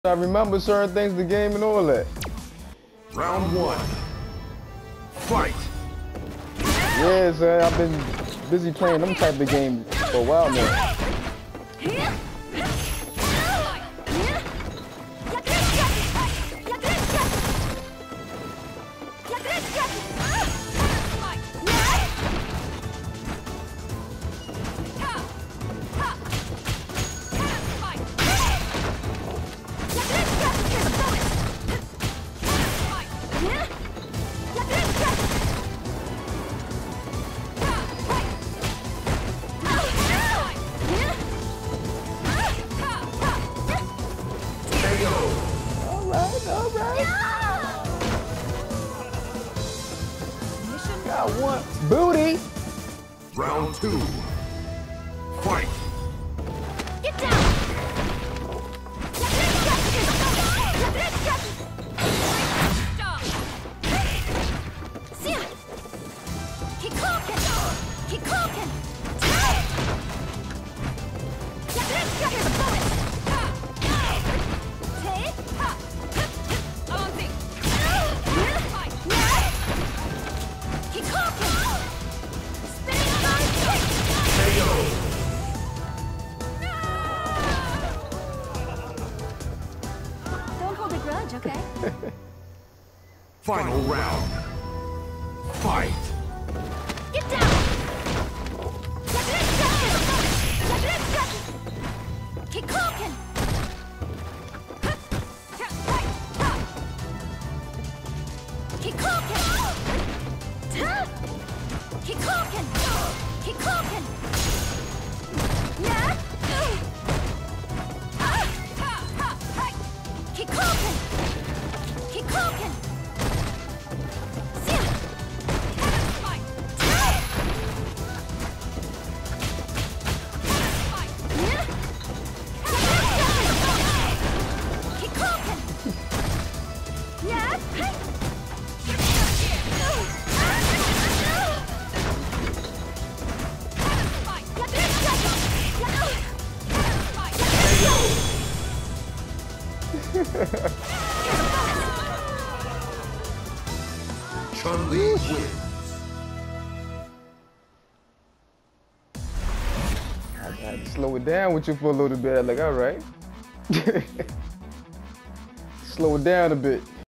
I remember certain things, the game and all that. Round one. Fight. Yeah, sir, I've been busy playing them type of games for a while now. Got one booty. Round two. Fight. Get down. Keep cooking. Keep cooking. Here's a bonus. Keep cooking. Spinning on kick. Don't hold a grudge, okay? Final round. Fight. Get down. Keep cooking. Keep cooking. Keep cooking. Keep cooking. Yeah. Keep cooking. Keep cooking. Keep cooking. Yeah. Chun-Li wins. I had to slow it down with you for a little bit. I'm like, all right. Slow it down a bit.